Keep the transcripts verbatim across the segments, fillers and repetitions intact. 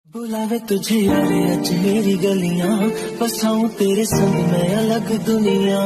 बुलावे तुझे यारे आज मेरी गलियां, बसाऊं तेरे संग मैं अलग दुनिया।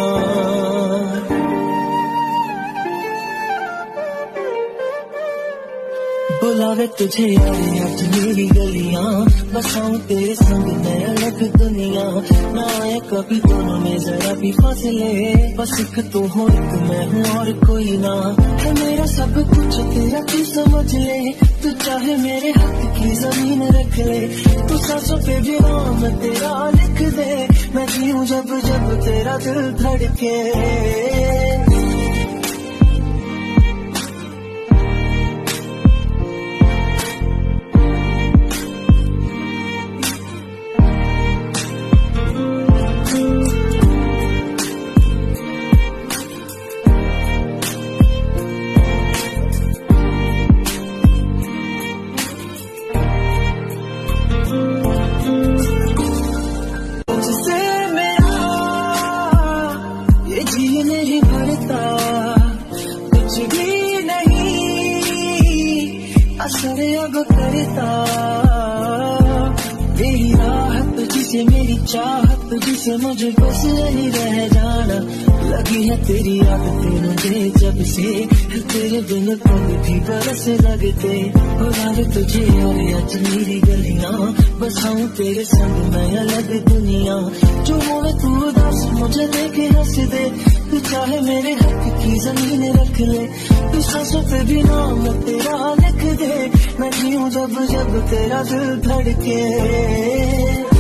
बुलावे तुझे यारे आज मेरी गलियां, बसाऊं तेरे संग मैं अलग दुनिया। ना आए कभी दोनों में जरा भी फासले, बस एक तू हो एक मैं हूँ और कोई ना। है मेरा सब कुछ तेरा तू समझ ले, तू चाहे मेरे हक की जमीन रख ले। तू सांसों पे भी नाम तेरा लिख दे, मैं जीऊं जब जब तेरा दिल धड़के। जी नहीं भरता कुछ भी नहीं, असर अब करता तेरी राहत जिसे मेरी चाहत, जिसे मुझे बस नहीं रह जाना। लगी है तेरी आदतें मुझे जब से, तेरे बिन पल भी बरस लगते। बुलावे तुझे और आज मेरी गलियां, बसाऊं तेरे संग मैं अलग दुनिया। जो होवे तू उदास मुझे देखे हंस दे, तू चाहे मेरे हक की जमीन रख ले। तू सांसों पे भी नाम तेरा लिख दे, मैं जीऊं जब जब तेरा दिल धड़के।